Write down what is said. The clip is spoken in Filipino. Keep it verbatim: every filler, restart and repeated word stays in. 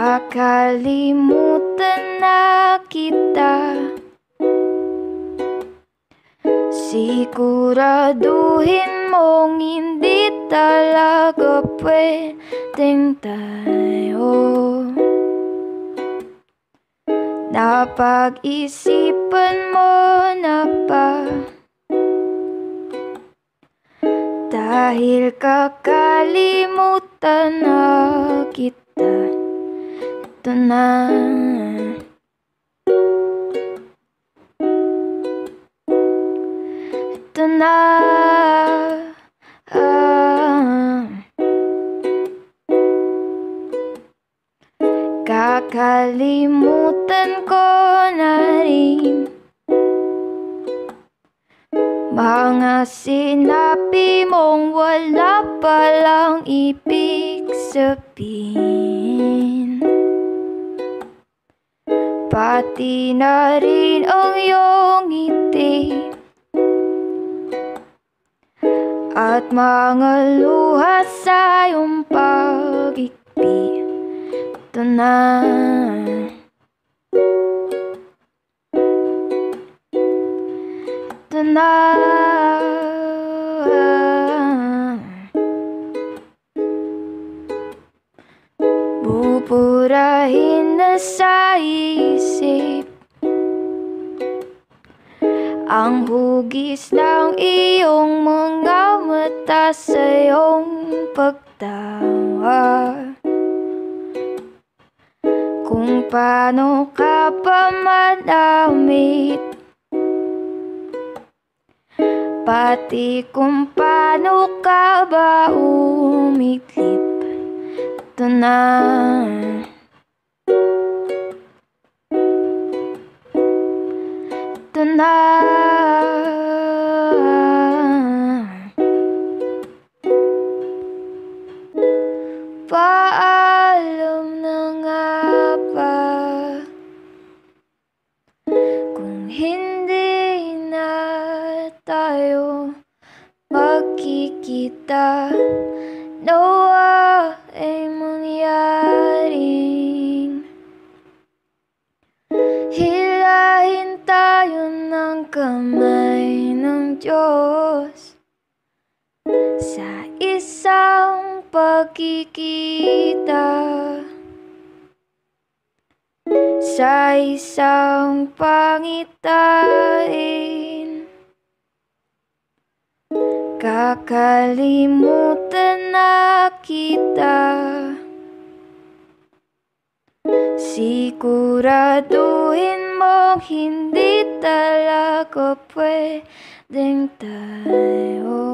Kakalimutan na kita, siguraduhin mong hindi talaga pwedeng tayo. Napag-isipan mo na ba? Dahil kakalimutan na kita, ito na. Ito na. ah. Kakalimutan ko na rin mga sinabi mong wala palang ibig sabihin, pati na rin ang iyong ngiti at mga luha sa iyong pag-ibig. Ito na. Ito na. Buburahin na sa isip ang hugis ng iyong mga mata sa iyong pagtawa. Kung paano ka ba manamit, pati kung paano ka ba umitlip. Ito na. Ito na. Paalam na nga ba kung hindi na tayo magkikita? Nawa ay mangyaring hilahin tayo ng kamay ng Diyos sa isang pagkikita, sa isang pangitain. Kakalimutan na kita, siguraduhin mong hindi talaga pwedeng tayo.